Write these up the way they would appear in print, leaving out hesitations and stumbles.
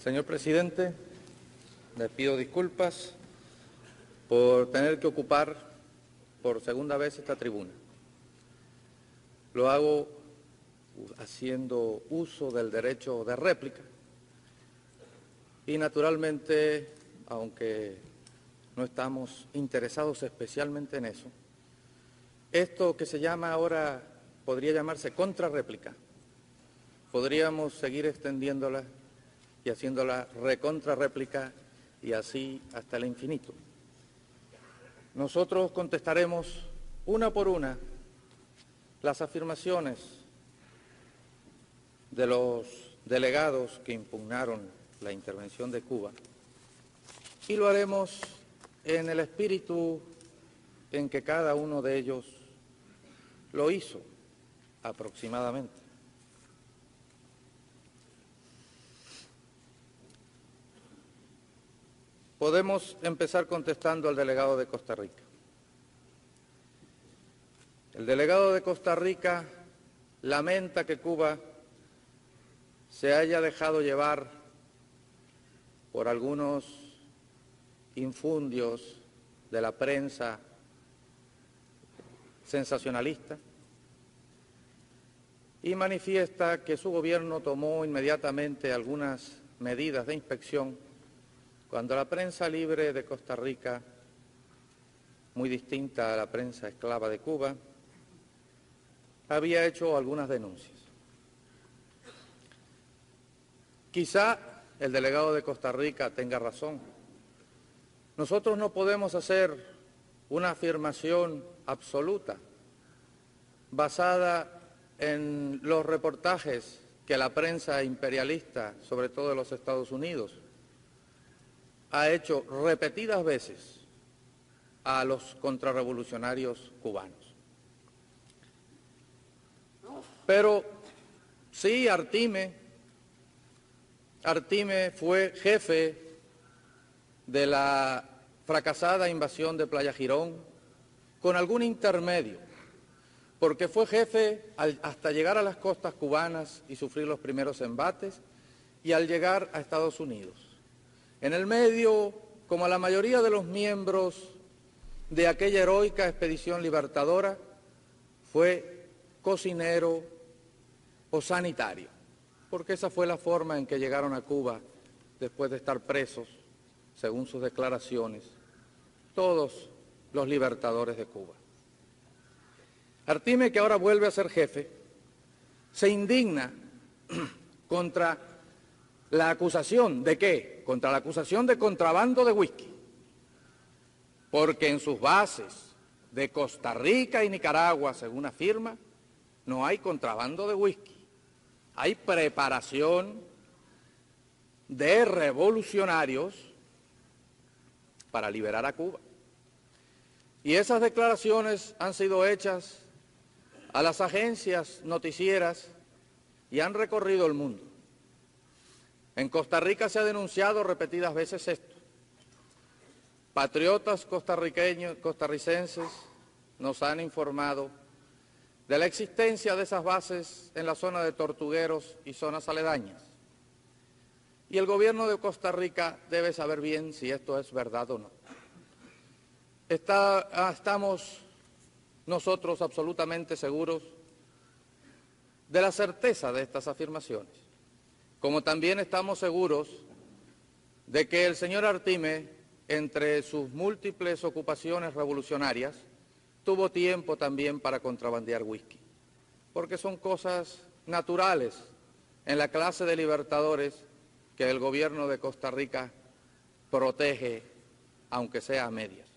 Señor presidente, le pido disculpas por tener que ocupar por segunda vez esta tribuna. Lo hago haciendo uso del derecho de réplica y naturalmente, aunque no estamos interesados especialmente en eso, esto que se llama ahora, podría llamarse contrarréplica. Podríamos seguir extendiéndola y haciéndola recontrarréplica y así hasta el infinito. Nosotros contestaremos una por una las afirmaciones de los delegados que impugnaron la intervención de Cuba y lo haremos en el espíritu en que cada uno de ellos lo hizo aproximadamente. Podemos empezar contestando al delegado de Costa Rica. El delegado de Costa Rica lamenta que Cuba se haya dejado llevar por algunos infundios de la prensa sensacionalista y manifiesta que su gobierno tomó inmediatamente algunas medidas de inspección cuando la prensa libre de Costa Rica, muy distinta a la prensa esclava de Cuba, había hecho algunas denuncias. Quizá el delegado de Costa Rica tenga razón. Nosotros no podemos hacer una afirmación absoluta basada en los reportajes que la prensa imperialista, sobre todo de los Estados Unidos, ha hecho repetidas veces a los contrarrevolucionarios cubanos. Pero sí, Artime fue jefe de la fracasada invasión de Playa Girón con algún intermedio, porque fue jefe hasta llegar a las costas cubanas y sufrir los primeros embates y al llegar a Estados Unidos. En el medio, como la mayoría de los miembros de aquella heroica expedición libertadora, fue cocinero o sanitario, porque esa fue la forma en que llegaron a Cuba después de estar presos, según sus declaraciones, todos los libertadores de Cuba. Artime, que ahora vuelve a ser jefe, se indigna contra la acusación ¿de qué? Contra la acusación de contrabando de whisky, porque en sus bases de Costa Rica y Nicaragua, según afirma, no hay contrabando de whisky, hay preparación de revolucionarios para liberar a Cuba. Y esas declaraciones han sido hechas a las agencias noticieras y han recorrido el mundo. En Costa Rica se ha denunciado repetidas veces esto. Patriotas costarricenses nos han informado de la existencia de esas bases en la zona de Tortugueros y zonas aledañas. Y el gobierno de Costa Rica debe saber bien si esto es verdad o no. Estamos nosotros absolutamente seguros de la certeza de estas afirmaciones, como también estamos seguros de que el señor Artime, entre sus múltiples ocupaciones revolucionarias, tuvo tiempo también para contrabandear whisky, porque son cosas naturales en la clase de libertadores que el gobierno de Costa Rica protege, aunque sea a medias.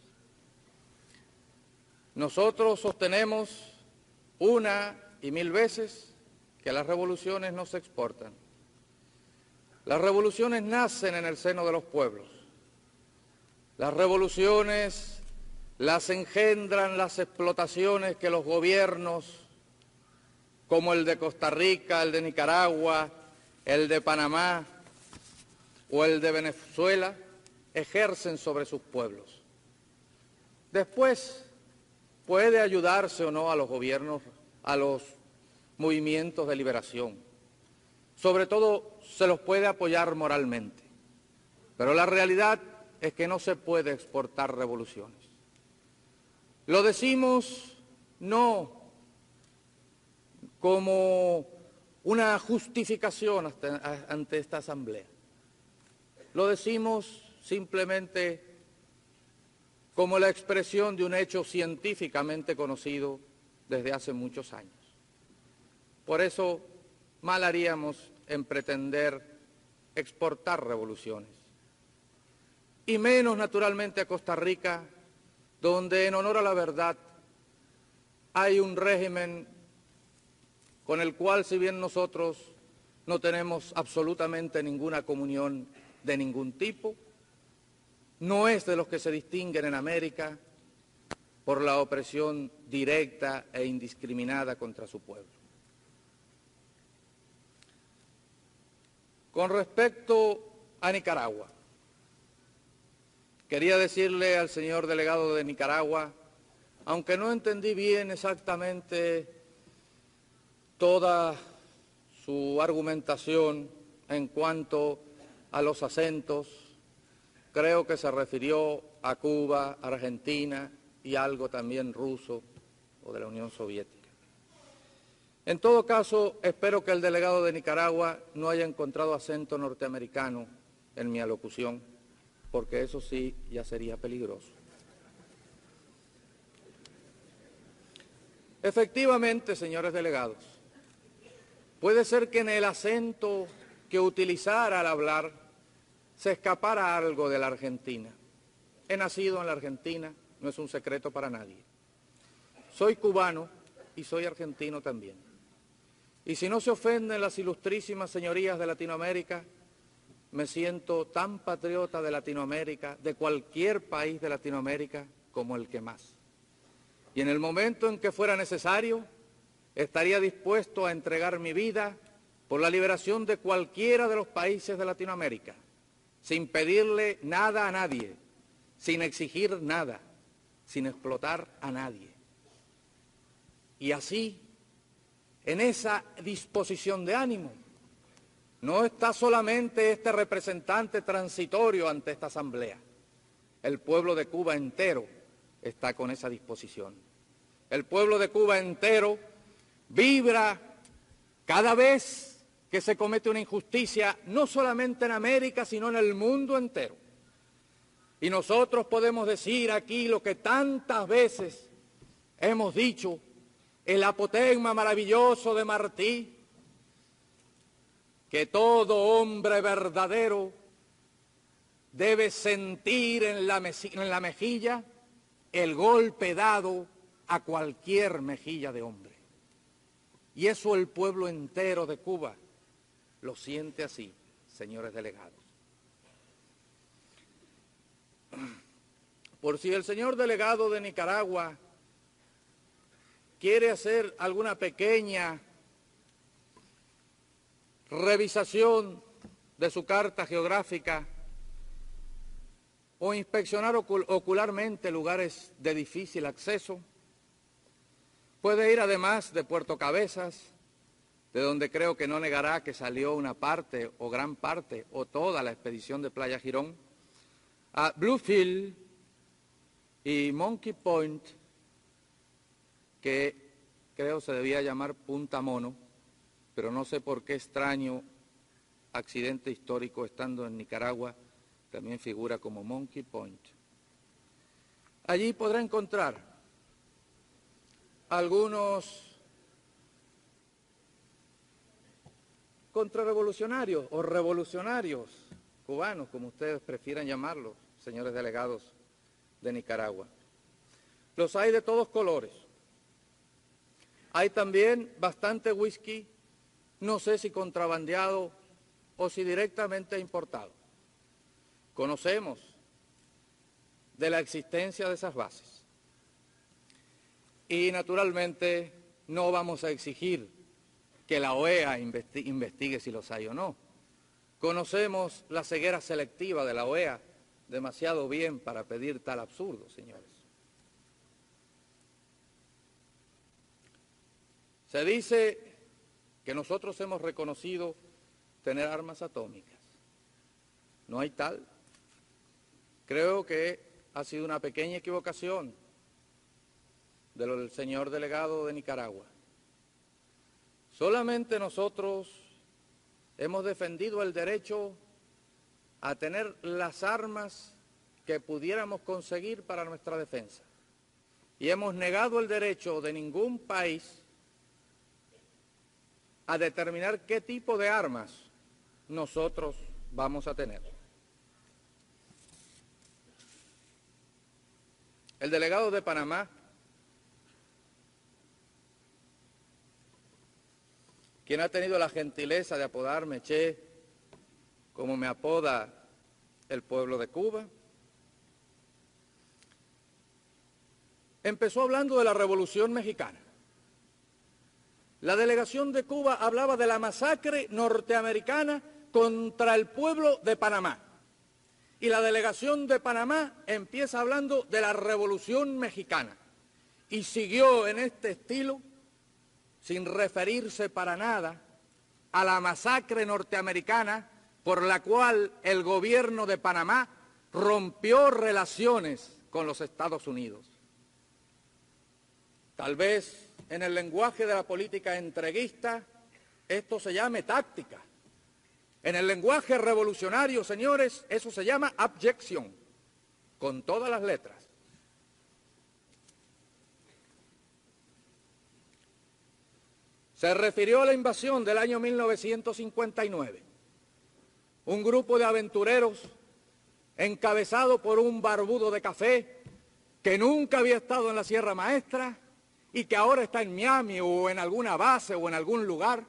Nosotros sostenemos una y mil veces que las revoluciones no se exportan. Las revoluciones nacen en el seno de los pueblos. Las revoluciones las engendran las explotaciones que los gobiernos, como el de Costa Rica, el de Nicaragua, el de Panamá o el de Venezuela, ejercen sobre sus pueblos. Después puede ayudarse o no a los gobiernos, a los movimientos de liberación. sobre todo se los puede apoyar moralmente, pero la realidad es que no se puede exportar revoluciones. Lo decimos no como una justificación ante esta Asamblea, lo decimos simplemente como la expresión de un hecho científicamente conocido desde hace muchos años. Por eso mal haríamos en pretender exportar revoluciones, y menos naturalmente a Costa Rica, donde en honor a la verdad hay un régimen con el cual, si bien nosotros no tenemos absolutamente ninguna comunión de ningún tipo, no es de los que se distinguen en América por la opresión directa e indiscriminada contra su pueblo. Con respecto a Nicaragua, quería decirle al señor delegado de Nicaragua, aunque no entendí bien exactamente toda su argumentación en cuanto a los acentos, creo que se refirió a Cuba, Argentina y algo también ruso o de la Unión Soviética. En todo caso, espero que el delegado de Nicaragua no haya encontrado acento norteamericano en mi alocución, porque eso sí ya sería peligroso. Efectivamente, señores delegados, puede ser que en el acento que utilizara al hablar se escapara algo de la Argentina. He nacido en la Argentina, no es un secreto para nadie. Soy cubano y soy argentino también. Y si no se ofenden las ilustrísimas señorías de Latinoamérica, me siento tan patriota de Latinoamérica, de cualquier país de Latinoamérica, como el que más. Y en el momento en que fuera necesario, estaría dispuesto a entregar mi vida por la liberación de cualquiera de los países de Latinoamérica, sin pedirle nada a nadie, sin exigir nada, sin explotar a nadie. Y así, en esa disposición de ánimo, no está solamente este representante transitorio ante esta Asamblea. El pueblo de Cuba entero está con esa disposición. El pueblo de Cuba entero vibra cada vez que se comete una injusticia, no solamente en América, sino en el mundo entero. Y nosotros podemos decir aquí lo que tantas veces hemos dicho, el apotegma maravilloso de Martí, que todo hombre verdadero debe sentir en la mejilla el golpe dado a cualquier mejilla de hombre. Y eso el pueblo entero de Cuba lo siente así, señores delegados. Por si el señor delegado de Nicaragua quiere hacer alguna pequeña revisación de su carta geográfica o inspeccionar ocularmente lugares de difícil acceso, puede ir además de Puerto Cabezas, de donde creo que no negará que salió una parte o gran parte o toda la expedición de Playa Girón, a Bluefield y Monkey Point, que creo se debía llamar Punta Mono, pero no sé por qué extraño accidente histórico estando en Nicaragua, también figura como Monkey Point. Allí podrá encontrar algunos contrarrevolucionarios o revolucionarios cubanos, como ustedes prefieran llamarlos, señores delegados de Nicaragua. Los hay de todos colores. Hay también bastante whisky, no sé si contrabandeado o si directamente importado. Conocemos de la existencia de esas bases. Y naturalmente no vamos a exigir que la OEA investigue si los hay o no. Conocemos la ceguera selectiva de la OEA demasiado bien para pedir tal absurdo, señores. Se dice que nosotros hemos reconocido tener armas atómicas. No hay tal. Creo que ha sido una pequeña equivocación del señor delegado de Nicaragua. Solamente nosotros hemos defendido el derecho a tener las armas que pudiéramos conseguir para nuestra defensa. Y hemos negado el derecho de ningún país a determinar qué tipo de armas nosotros vamos a tener. El delegado de Panamá, quien ha tenido la gentileza de apodarme Che, como me apoda el pueblo de Cuba, empezó hablando de la Revolución Mexicana. La delegación de Cuba hablaba de la masacre norteamericana contra el pueblo de Panamá. Y la delegación de Panamá empieza hablando de la Revolución Mexicana. Y siguió en este estilo, sin referirse para nada a la masacre norteamericana por la cual el gobierno de Panamá rompió relaciones con los Estados Unidos. Tal vez en el lenguaje de la política entreguista esto se llame táctica. En el lenguaje revolucionario, señores, eso se llama abyección, con todas las letras. Se refirió a la invasión del año 1959. Un grupo de aventureros encabezado por un barbudo de café que nunca había estado en la Sierra Maestra y que ahora está en Miami o en alguna base o en algún lugar,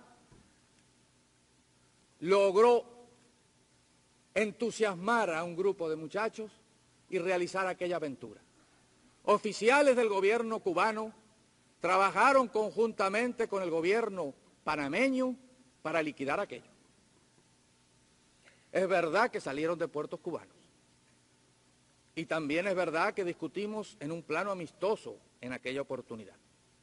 logró entusiasmar a un grupo de muchachos y realizar aquella aventura. Oficiales del gobierno cubano trabajaron conjuntamente con el gobierno panameño para liquidar aquello. Es verdad que salieron de puertos cubanos. Y también es verdad que discutimos en un plano amistoso en aquella oportunidad.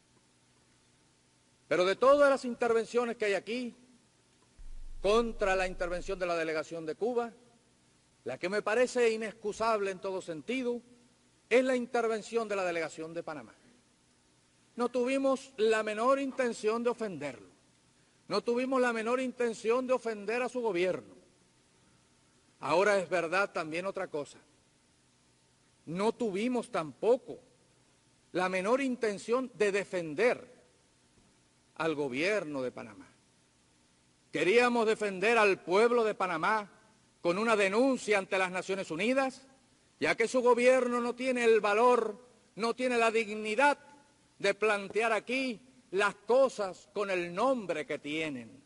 Pero de todas las intervenciones que hay aquí contra la intervención de la delegación de Cuba, la que me parece inexcusable en todo sentido es la intervención de la delegación de Panamá. No tuvimos la menor intención de ofenderlo. No tuvimos la menor intención de ofender a su gobierno. Ahora es verdad también otra cosa. No tuvimos tampoco la menor intención de defender al gobierno de Panamá. Queríamos defender al pueblo de Panamá con una denuncia ante las Naciones Unidas, ya que su gobierno no tiene el valor, no tiene la dignidad de plantear aquí las cosas con el nombre que tienen.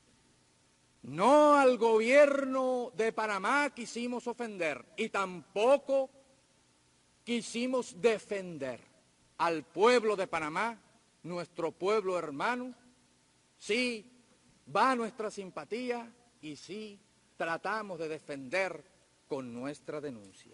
No al gobierno de Panamá quisimos ofender y tampoco quisimos defender al pueblo de Panamá, nuestro pueblo hermano. Sí, va nuestra simpatía y sí tratamos de defender con nuestra denuncia.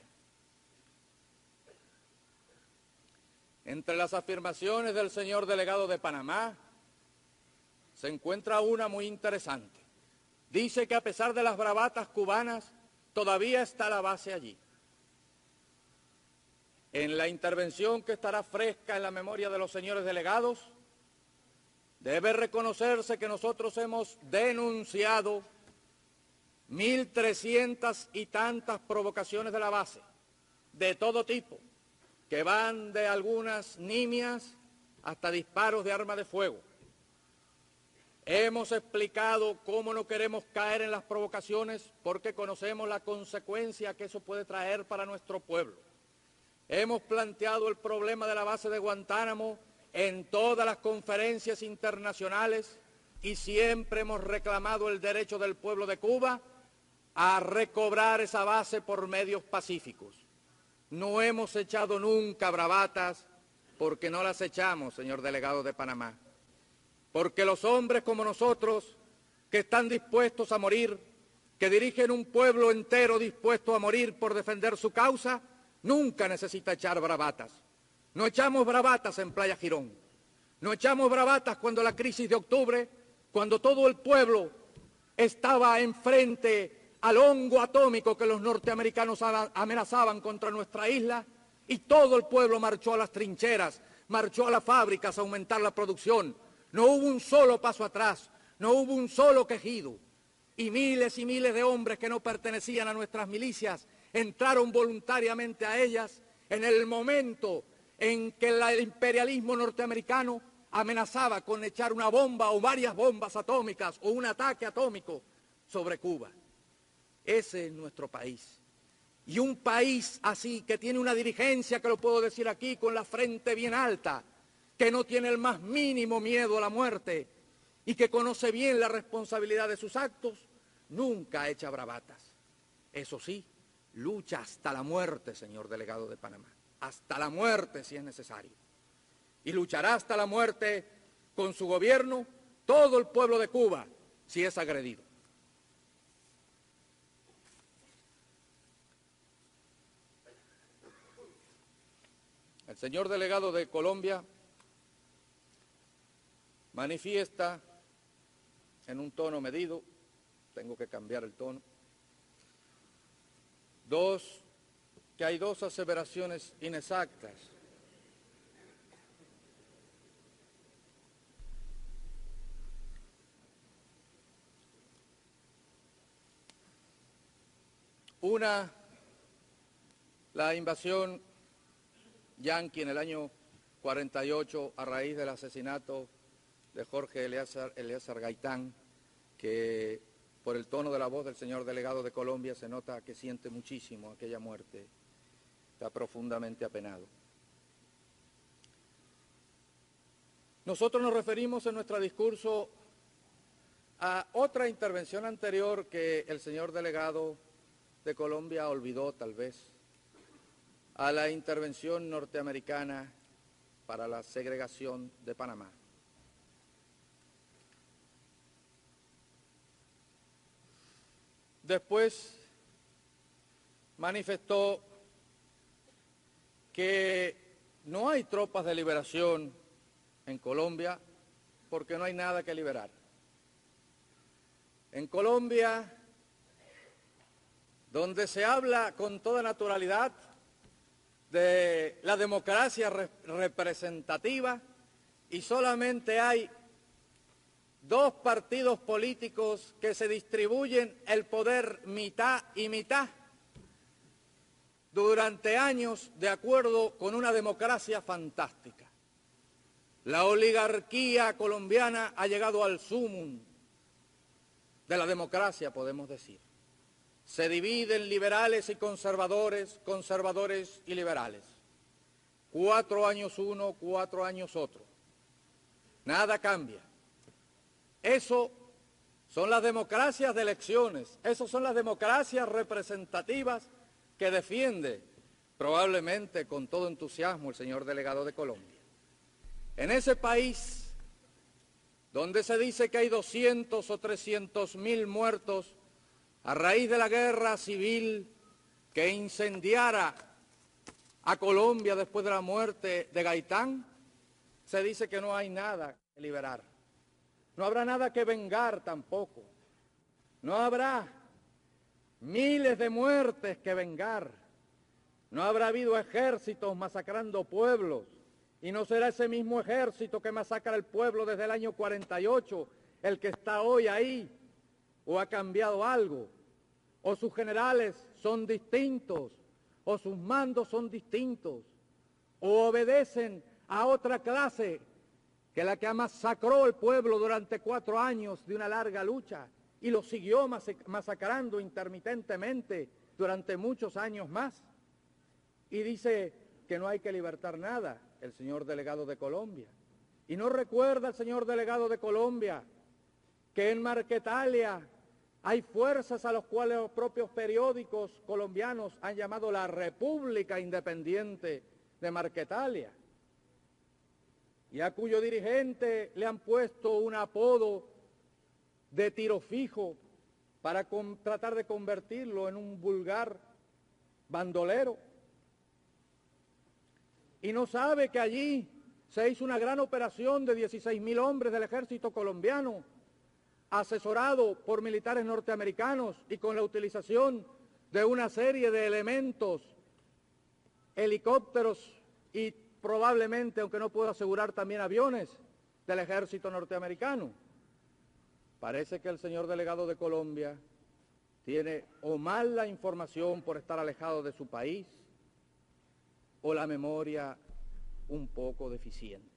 Entre las afirmaciones del señor delegado de Panamá se encuentra una muy interesante. Dice que a pesar de las bravatas cubanas, todavía está la base allí. En la intervención que estará fresca en la memoria de los señores delegados, debe reconocerse que nosotros hemos denunciado 1.300 y tantas provocaciones de la base, de todo tipo, que van de algunas nimias hasta disparos de arma de fuego. Hemos explicado cómo no queremos caer en las provocaciones porque conocemos la consecuencia que eso puede traer para nuestro pueblo. Hemos planteado el problema de la base de Guantánamo en todas las conferencias internacionales y siempre hemos reclamado el derecho del pueblo de Cuba a recobrar esa base por medios pacíficos. No hemos echado nunca bravatas porque no las echamos, señor delegado de Panamá. Porque los hombres como nosotros, que están dispuestos a morir, que dirigen un pueblo entero dispuesto a morir por defender su causa, nunca necesita echar bravatas. No echamos bravatas en Playa Girón. No echamos bravatas cuando la crisis de octubre, cuando todo el pueblo estaba enfrente al hongo atómico que los norteamericanos amenazaban contra nuestra isla, y todo el pueblo marchó a las trincheras, marchó a las fábricas a aumentar la producción. No hubo un solo paso atrás, no hubo un solo quejido. Y miles de hombres que no pertenecían a nuestras milicias entraron voluntariamente a ellas en el momento en que el imperialismo norteamericano amenazaba con echar una bomba o varias bombas atómicas o un ataque atómico sobre Cuba. Ese es nuestro país. Y un país así, que tiene una dirigencia, que lo puedo decir aquí, con la frente bien alta, que no tiene el más mínimo miedo a la muerte y que conoce bien la responsabilidad de sus actos, nunca echa bravatas. Eso sí, lucha hasta la muerte, señor delegado de Panamá, hasta la muerte si es necesario. Y luchará hasta la muerte con su gobierno todo el pueblo de Cuba si es agredido. El señor delegado de Colombia manifiesta en un tono medido, tengo que cambiar el tono, que hay dos aseveraciones inexactas. Una, la invasión yanqui en el año 48 a raíz del asesinato de Jorge Eliezer Gaitán, que por el tono de la voz del señor delegado de Colombia se nota que siente muchísimo aquella muerte, está profundamente apenado. Nosotros nos referimos en nuestro discurso a otra intervención anterior que el señor delegado de Colombia olvidó tal vez, a la intervención norteamericana para la segregación de Panamá. Después manifestó que no hay tropas de liberación en Colombia porque no hay nada que liberar. En Colombia, donde se habla con toda naturalidad de la democracia representativa y solamente hay dos partidos políticos que se distribuyen el poder mitad y mitad durante años de acuerdo con una democracia fantástica. La oligarquía colombiana ha llegado al sumum de la democracia, podemos decir. Se dividen liberales y conservadores, conservadores y liberales. 4 años uno, 4 años otro. Nada cambia. Eso son las democracias de elecciones, esas son las democracias representativas que defiende probablemente con todo entusiasmo el señor delegado de Colombia. En ese país donde se dice que hay 200 o 300.000 muertos a raíz de la guerra civil que incendiara a Colombia después de la muerte de Gaitán, se dice que no hay nada que liberar. No habrá nada que vengar tampoco. No habrá miles de muertes que vengar. No habrá habido ejércitos masacrando pueblos. Y no será ese mismo ejército que masacra el pueblo desde el año 48 el que está hoy ahí. ¿O ha cambiado algo? ¿O sus generales son distintos? ¿O sus mandos son distintos? ¿O obedecen a otra clase que la que masacró el pueblo durante 4 años de una larga lucha y lo siguió masacrando intermitentemente durante muchos años más? Y dice que no hay que libertar nada, el señor delegado de Colombia. Y no recuerda el señor delegado de Colombia que en Marquetalia hay fuerzas a las cuales los propios periódicos colombianos han llamado la República Independiente de Marquetalia, y a cuyo dirigente le han puesto un apodo de tiro fijo para tratar de convertirlo en un vulgar bandolero. Y no sabe que allí se hizo una gran operación de 16.000 hombres del ejército colombiano asesorado por militares norteamericanos y con la utilización de una serie de elementos, helicópteros y probablemente, aunque no puedo asegurar, también aviones del ejército norteamericano. Parece que el señor delegado de Colombia tiene o mal la información por estar alejado de su país o la memoria un poco deficiente.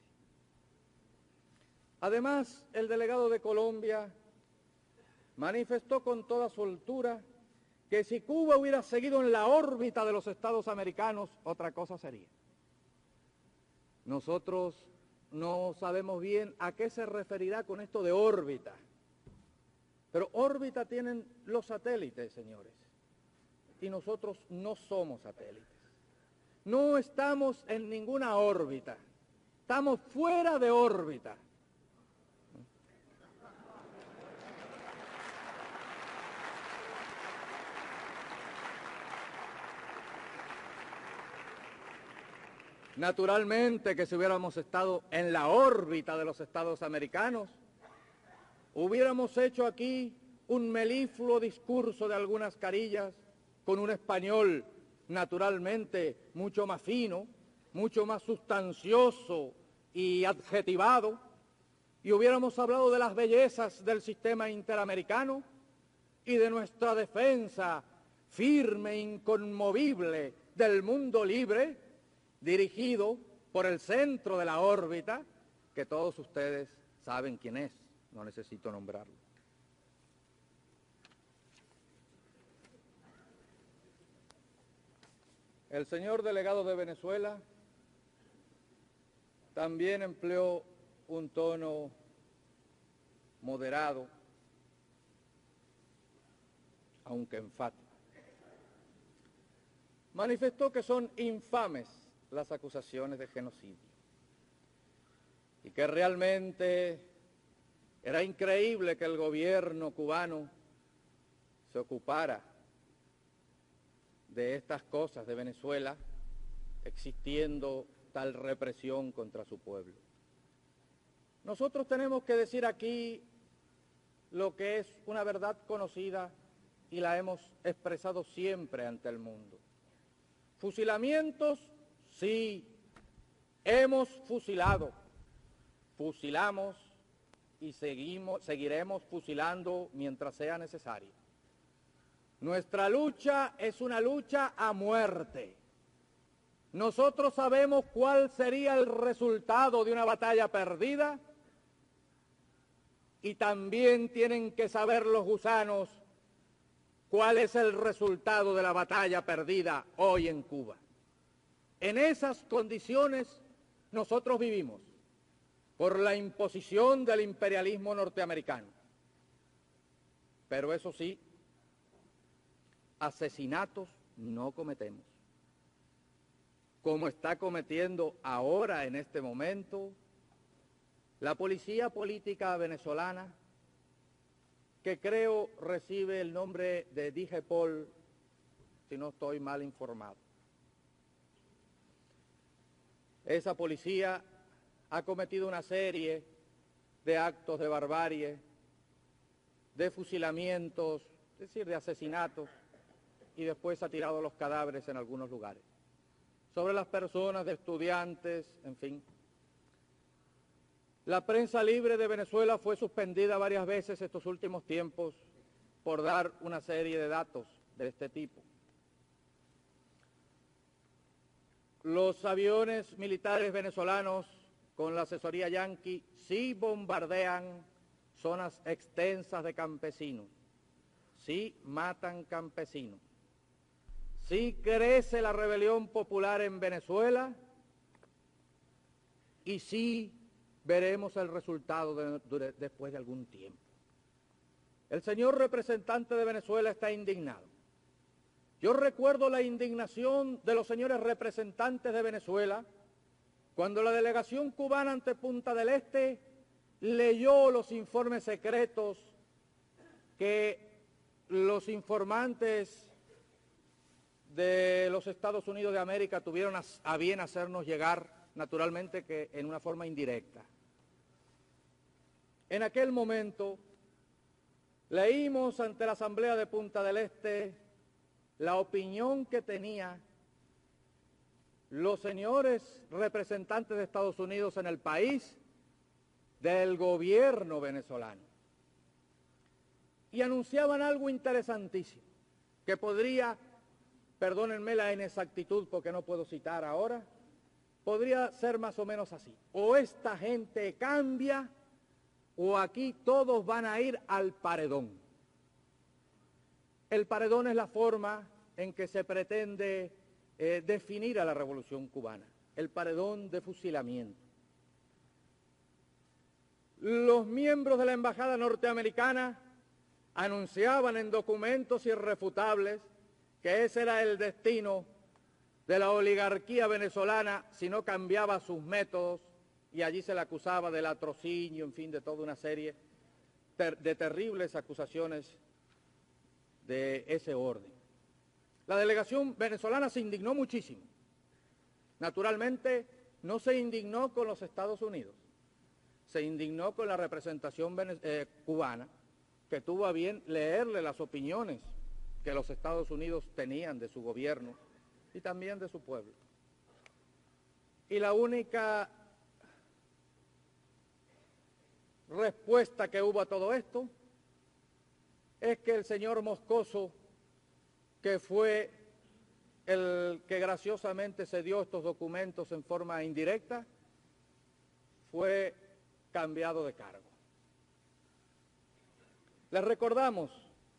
Además, el delegado de Colombia manifestó con toda soltura que si Cuba hubiera seguido en la órbita de los Estados americanos, otra cosa sería. Nosotros no sabemos bien a qué se referirá con esto de órbita, pero órbita tienen los satélites, señores, y nosotros no somos satélites. No estamos en ninguna órbita, estamos fuera de órbita. Naturalmente que si hubiéramos estado en la órbita de los Estados americanos, hubiéramos hecho aquí un melifluo discurso de algunas carillas con un español naturalmente mucho más fino, mucho más sustancioso y adjetivado, y hubiéramos hablado de las bellezas del sistema interamericano y de nuestra defensa firme e inconmovible del mundo libre, dirigido por el centro de la órbita, que todos ustedes saben quién es, no necesito nombrarlo. El señor delegado de Venezuela también empleó un tono moderado, aunque enfático. Manifestó que son infames las acusaciones de genocidio y que realmente era increíble que el gobierno cubano se ocupara de estas cosas de Venezuela, existiendo tal represión contra su pueblo. Nosotros tenemos que decir aquí lo que es una verdad conocida y la hemos expresado siempre ante el mundo. Fusilamientos, sí, hemos fusilado, fusilamos y seguiremos fusilando mientras sea necesario. Nuestra lucha es una lucha a muerte. Nosotros sabemos cuál sería el resultado de una batalla perdida y también tienen que saber los gusanos cuál es el resultado de la batalla perdida hoy en Cuba. En esas condiciones nosotros vivimos, por la imposición del imperialismo norteamericano. Pero eso sí, asesinatos no cometemos, como está cometiendo ahora en este momento la policía política venezolana, que creo recibe el nombre de DIGEPOL, si no estoy mal informado. Esa policía ha cometido una serie de actos de barbarie, de fusilamientos, es decir, de asesinatos, y después ha tirado los cadáveres en algunos lugares. Sobre las personas, de estudiantes, en fin. La prensa libre de Venezuela fue suspendida varias veces estos últimos tiempos por dar una serie de datos de este tipo. Los aviones militares venezolanos con la asesoría yanqui sí bombardean zonas extensas de campesinos, sí matan campesinos, sí crece la rebelión popular en Venezuela y sí veremos el resultado después de algún tiempo. El señor representante de Venezuela está indignado. Yo recuerdo la indignación de los señores representantes de Venezuela cuando la delegación cubana ante Punta del Este leyó los informes secretos que los informantes de los Estados Unidos de América tuvieron a bien hacernos llegar, naturalmente que en una forma indirecta. En aquel momento Leímos ante la Asamblea de Punta del Este la opinión que tenían los señores representantes de Estados Unidos en el país del gobierno venezolano. Y anunciaban algo interesantísimo, que podría, perdónenme la inexactitud porque no puedo citar ahora, podría ser más o menos así: o esta gente cambia o aquí todos van a ir al paredón. El paredón es la forma en que se pretende definir a la Revolución Cubana, el paredón de fusilamiento. Los miembros de la Embajada norteamericana anunciaban en documentos irrefutables que ese era el destino de la oligarquía venezolana si no cambiaba sus métodos, y allí se le acusaba de latrocinio, en fin, de toda una serie de terribles acusaciones de ese orden. La delegación venezolana se indignó muchísimo. Naturalmente, no se indignó con los Estados Unidos, se indignó con la representación cubana, que tuvo a bien leerle las opiniones que los Estados Unidos tenían de su gobierno y también de su pueblo. Y la única respuesta que hubo a todo esto es que el señor Moscoso, que fue el que graciosamente se dio estos documentos en forma indirecta, fue cambiado de cargo. Les recordamos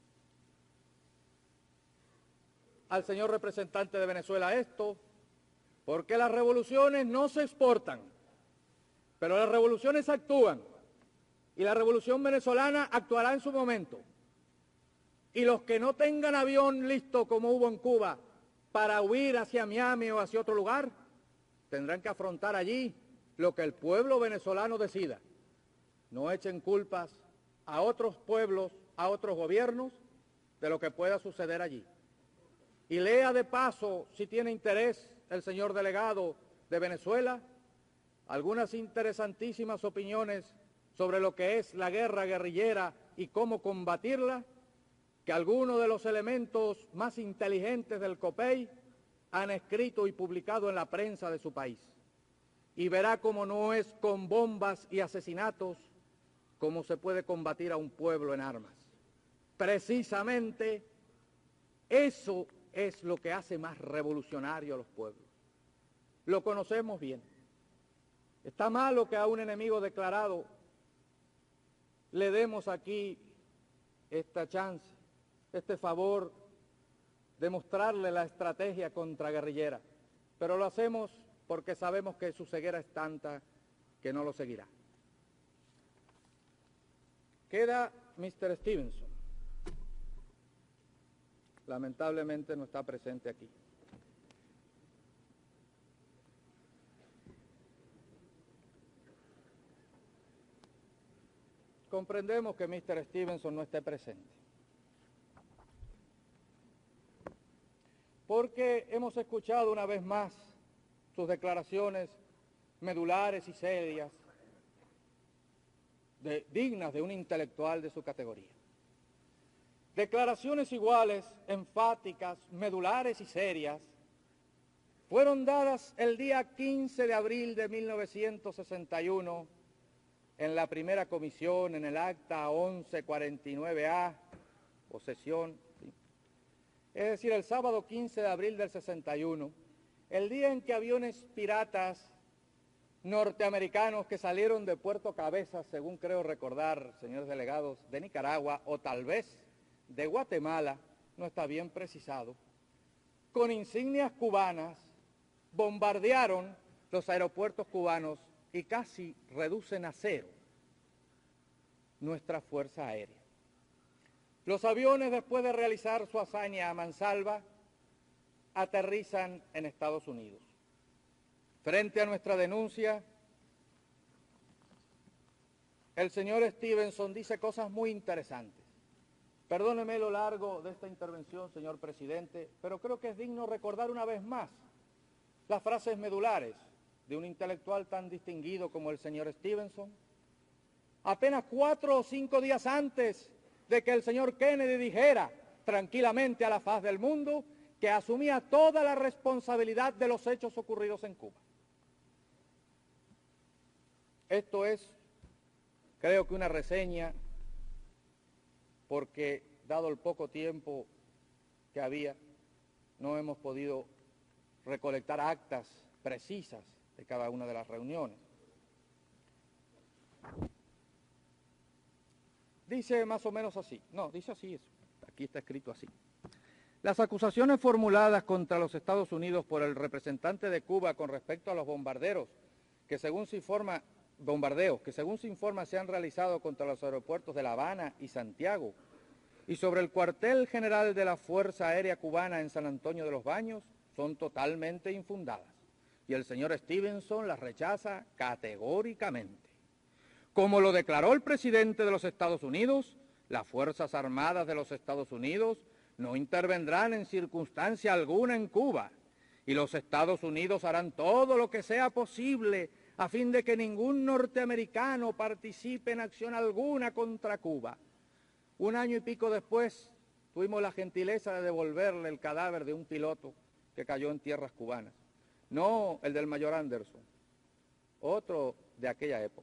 al señor representante de Venezuela esto, porque las revoluciones no se exportan, pero las revoluciones actúan, y la revolución venezolana actuará en su momento. Y los que no tengan avión listo, como hubo en Cuba, para huir hacia Miami o hacia otro lugar, tendrán que afrontar allí lo que el pueblo venezolano decida. No echen culpas a otros pueblos, a otros gobiernos, de lo que pueda suceder allí. Y lea de paso, si tiene interés, el señor delegado de Venezuela, algunas interesantísimas opiniones sobre lo que es la guerra guerrillera y cómo combatirla, que algunos de los elementos más inteligentes del COPEI han escrito y publicado en la prensa de su país. Y verá cómo no es con bombas y asesinatos cómo se puede combatir a un pueblo en armas. Precisamente eso es lo que hace más revolucionario a los pueblos. Lo conocemos bien. Está malo que a un enemigo declarado le demos aquí esta chance, este favor de mostrarle la estrategia contraguerrillera, pero lo hacemos porque sabemos que su ceguera es tanta que no lo seguirá. Queda Mr. Stevenson. Lamentablemente no está presente aquí. Comprendemos que Mr. Stevenson no esté presente, porque hemos escuchado una vez más sus declaraciones medulares y serias, dignas de un intelectual de su categoría. Declaraciones iguales, enfáticas, medulares y serias, fueron dadas el día 15 de abril de 1961 en la primera comisión, en el acta 1149A, o sesión, ¿sí? Es decir, el sábado 15 de abril del 61, el día en que aviones piratas norteamericanos que salieron de Puerto Cabezas, según creo recordar, señores delegados, de Nicaragua, o tal vez de Guatemala, no está bien precisado, con insignias cubanas, bombardearon los aeropuertos cubanos y casi reducen a cero nuestra fuerza aérea. Los aviones, después de realizar su hazaña a mansalva, aterrizan en Estados Unidos. Frente a nuestra denuncia, el señor Stevenson dice cosas muy interesantes. Perdóneme lo largo de esta intervención, señor presidente, pero creo que es digno recordar una vez más las frases medulares de un intelectual tan distinguido como el señor Stevenson. Apenas 4 o 5 días antes de que el señor Kennedy dijera tranquilamente a la faz del mundo que asumía toda la responsabilidad de los hechos ocurridos en Cuba. Esto es, creo que una reseña, porque dado el poco tiempo que había, no hemos podido recolectar actas precisas de cada una de las reuniones. Dice más o menos así, no, dice así, aquí está escrito así. Las acusaciones formuladas contra los Estados Unidos por el representante de Cuba con respecto a los bombardeos que según se informa se han realizado contra los aeropuertos de La Habana y Santiago y sobre el cuartel general de la Fuerza Aérea Cubana en San Antonio de los Baños son totalmente infundadas y el señor Stevenson las rechaza categóricamente. Como lo declaró el presidente de los Estados Unidos, las Fuerzas Armadas de los Estados Unidos no intervendrán en circunstancia alguna en Cuba y los Estados Unidos harán todo lo que sea posible a fin de que ningún norteamericano participe en acción alguna contra Cuba. Un año y pico después tuvimos la gentileza de devolverle el cadáver de un piloto que cayó en tierras cubanas. No el del mayor Anderson, otro de aquella época.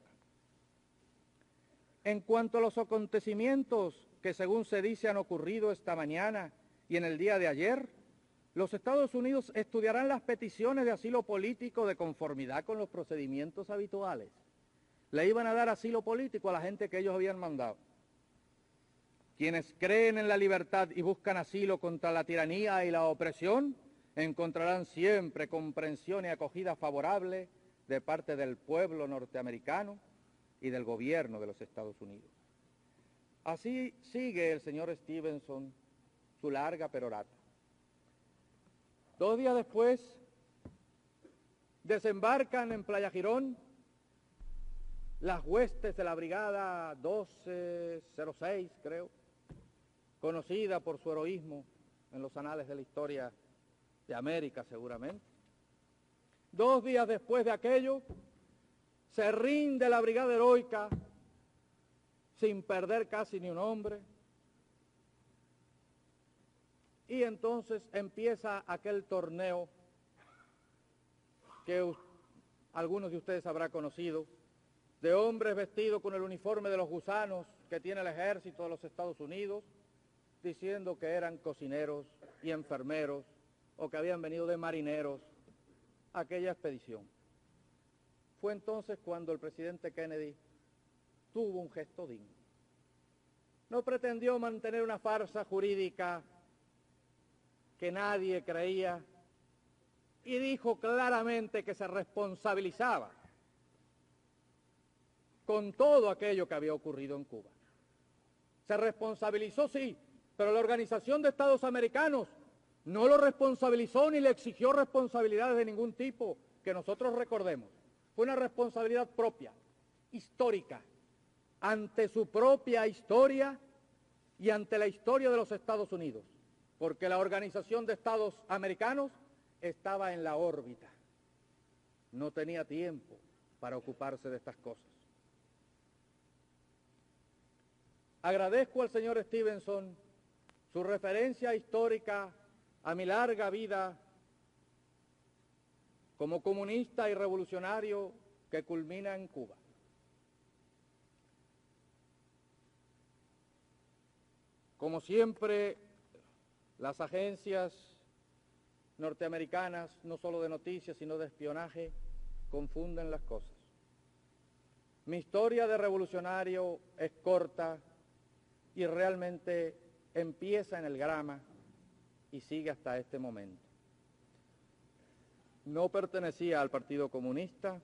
En cuanto a los acontecimientos que según se dice han ocurrido esta mañana y en el día de ayer, los Estados Unidos estudiarán las peticiones de asilo político de conformidad con los procedimientos habituales. Le iban a dar asilo político a la gente que ellos habían mandado. Quienes creen en la libertad y buscan asilo contra la tiranía y la opresión, encontrarán siempre comprensión y acogida favorable de parte del pueblo norteamericano y del gobierno de los Estados Unidos. Así sigue el señor Stevenson su larga perorata. 2 días después desembarcan en Playa Girón las huestes de la Brigada 1206, creo, conocida por su heroísmo en los anales de la historia de América seguramente. 2 días después de aquello, se rinde la Brigada Heroica sin perder casi ni un hombre. Y entonces empieza aquel torneo que algunos de ustedes habrán conocido, de hombres vestidos con el uniforme de los gusanos que tiene el ejército de los Estados Unidos, diciendo que eran cocineros y enfermeros o que habían venido de marineros a aquella expedición. Fue entonces cuando el presidente Kennedy tuvo un gesto digno. No pretendió mantener una farsa jurídica que nadie creía y dijo claramente que se responsabilizaba con todo aquello que había ocurrido en Cuba. Se responsabilizó, sí, pero la Organización de Estados Americanos no lo responsabilizó ni le exigió responsabilidades de ningún tipo que nosotros recordemos. Fue una responsabilidad propia, histórica, ante su propia historia y ante la historia de los Estados Unidos, porque la Organización de Estados Americanos estaba en la órbita, no tenía tiempo para ocuparse de estas cosas. Agradezco al señor Stevenson su referencia histórica a mi larga vida como comunista y revolucionario que culmina en Cuba. Como siempre, las agencias norteamericanas, no solo de noticias, sino de espionaje, confunden las cosas. Mi historia de revolucionario es corta y realmente empieza en el Grama y sigue hasta este momento. No pertenecía al Partido Comunista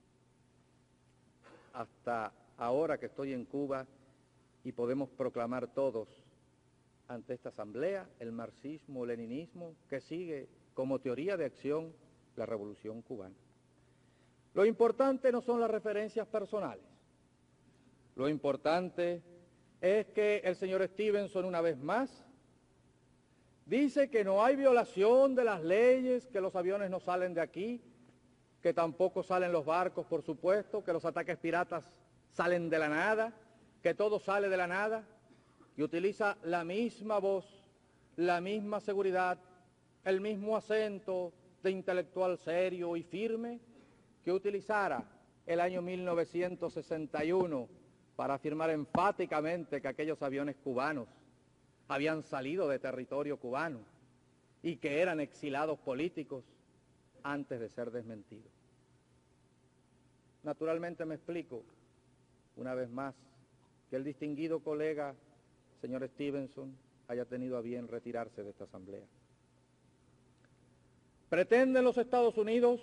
hasta ahora que estoy en Cuba y podemos proclamar todos ante esta asamblea el marxismo-leninismo que sigue como teoría de acción la revolución cubana. Lo importante no son las referencias personales. Lo importante es que el señor Stevenson, una vez más, dice que no hay violación de las leyes, que los aviones no salen de aquí, que tampoco salen los barcos, por supuesto, que los ataques piratas salen de la nada, que todo sale de la nada. que utiliza la misma voz, la misma seguridad, el mismo acento de intelectual serio y firme que utilizara el año 1961 para afirmar enfáticamente que aquellos aviones cubanos habían salido de territorio cubano y que eran exilados políticos antes de ser desmentidos. Naturalmente me explico, una vez más, que el distinguido colega, señor Stevenson, haya tenido a bien retirarse de esta asamblea. Pretenden los Estados Unidos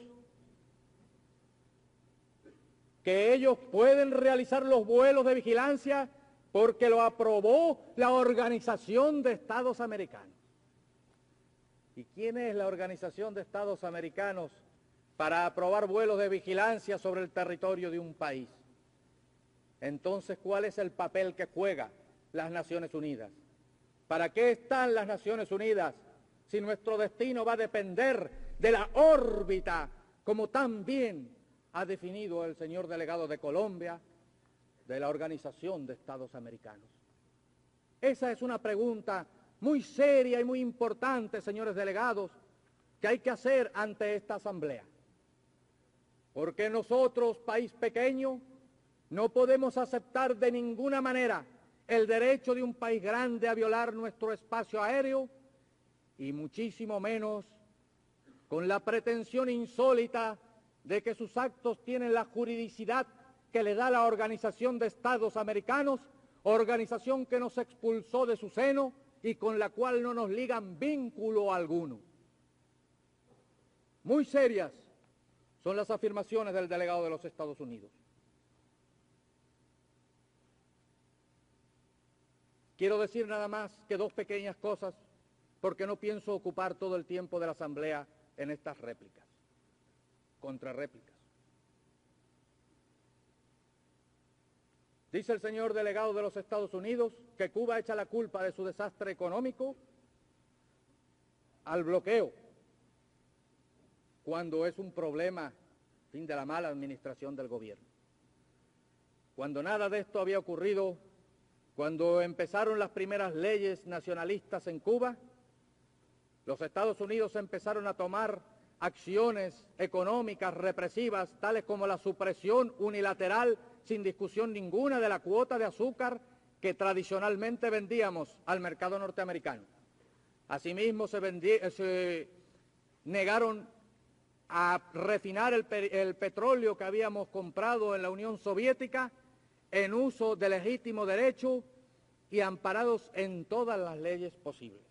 que ellos pueden realizar los vuelos de vigilancia porque lo aprobó la Organización de Estados Americanos. ¿Y quién es la Organización de Estados Americanos para aprobar vuelos de vigilancia sobre el territorio de un país? Entonces, ¿cuál es el papel que juegan las Naciones Unidas? ¿Para qué están las Naciones Unidas si nuestro destino va a depender de la órbita, como tan bien ha definido el señor delegado de Colombia, de la Organización de Estados Americanos? Esa es una pregunta muy seria y muy importante, señores delegados, que hay que hacer ante esta asamblea. Porque nosotros, país pequeño, no podemos aceptar de ninguna manera el derecho de un país grande a violar nuestro espacio aéreo y muchísimo menos con la pretensión insólita de que sus actos tienen la juridicidad que le da la Organización de Estados Americanos, organización que nos expulsó de su seno y con la cual no nos ligan vínculo alguno. Muy serias son las afirmaciones del delegado de los Estados Unidos. Quiero decir nada más que dos pequeñas cosas, porque no pienso ocupar todo el tiempo de la asamblea en estas réplicas, contrarréplicas. Dice el señor delegado de los Estados Unidos que Cuba echa la culpa de su desastre económico al bloqueo, cuando es un problema de la mala administración del gobierno. Cuando nada de esto había ocurrido, cuando empezaron las primeras leyes nacionalistas en Cuba, los Estados Unidos empezaron a tomar acciones económicas represivas, tales como la supresión unilateral, sin discusión ninguna, de la cuota de azúcar que tradicionalmente vendíamos al mercado norteamericano. Asimismo, se negaron a refinar el petróleo que habíamos comprado en la Unión Soviética en uso de legítimo derecho y amparados en todas las leyes posibles.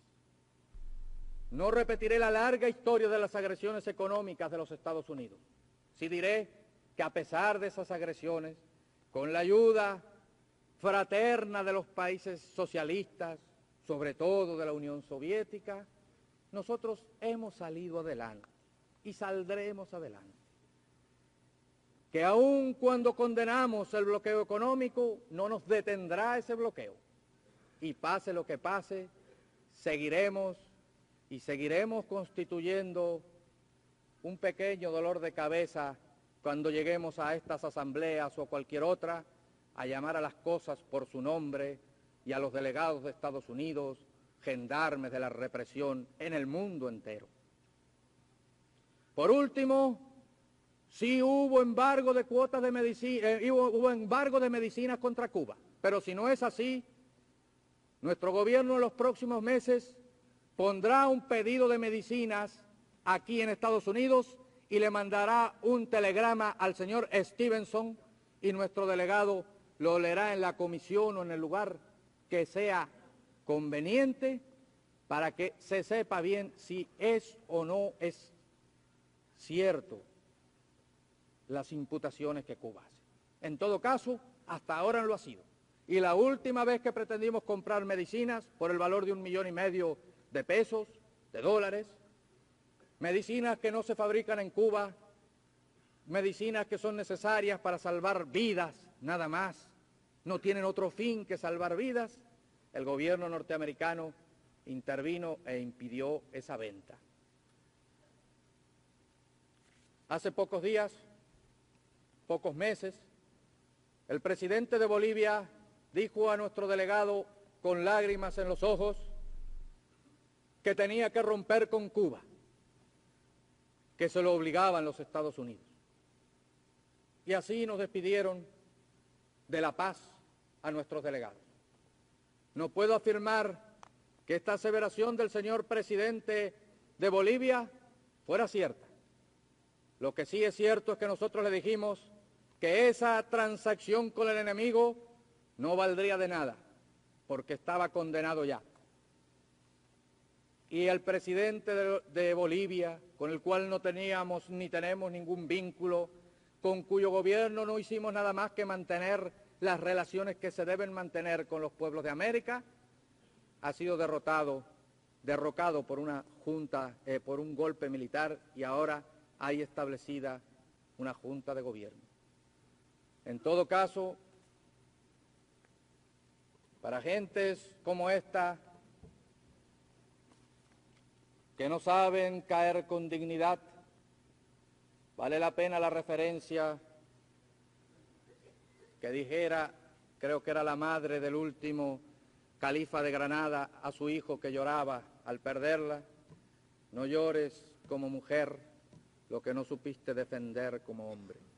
No repetiré la larga historia de las agresiones económicas de los Estados Unidos. Sí diré que a pesar de esas agresiones, con la ayuda fraterna de los países socialistas, sobre todo de la Unión Soviética, nosotros hemos salido adelante y saldremos adelante. Que aun cuando condenamos el bloqueo económico, no nos detendrá ese bloqueo. Y pase lo que pase, seguiremos constituyendo un pequeño dolor de cabeza cuando lleguemos a estas asambleas o cualquier otra, a llamar a las cosas por su nombre y a los delegados de Estados Unidos, gendarmes de la represión en el mundo entero. Por último, sí hubo embargo de cuotas de medicina, hubo embargo de medicinas contra Cuba, pero si no es así, nuestro gobierno en los próximos meses pondrá un pedido de medicinas aquí en Estados Unidos y le mandará un telegrama al señor Stevenson y nuestro delegado lo leerá en la comisión o en el lugar que sea conveniente para que se sepa bien si es o no es cierto las imputaciones que Cuba hace. En todo caso, hasta ahora no lo ha sido. Y la última vez que pretendimos comprar medicinas por el valor de $1,5 millones de pesos, de dólares, medicinas que no se fabrican en Cuba, medicinas que son necesarias para salvar vidas, nada más, no tienen otro fin que salvar vidas, el gobierno norteamericano intervino e impidió esa venta. Hace pocos días, pocos meses, el presidente de Bolivia dijo a nuestro delegado con lágrimas en los ojos que tenía que romper con Cuba, que se lo obligaban los Estados Unidos. Y así nos despidieron de la paz a nuestros delegados. No puedo afirmar que esta aseveración del señor presidente de Bolivia fuera cierta. Lo que sí es cierto es que nosotros le dijimos que esa transacción con el enemigo no valdría de nada, porque estaba condenado ya. Y el presidente de Bolivia, con el cual no teníamos ni tenemos ningún vínculo, con cuyo gobierno no hicimos nada más que mantener las relaciones que se deben mantener con los pueblos de América, ha sido derrocado por una junta, por un golpe militar, y ahora hay establecida una junta de gobierno. En todo caso, para gentes como esta, que no saben caer con dignidad, vale la pena la referencia que dijera, creo que era la madre del último califa de Granada, a su hijo que lloraba al perderla: no llores como mujer lo que no supiste defender como hombre.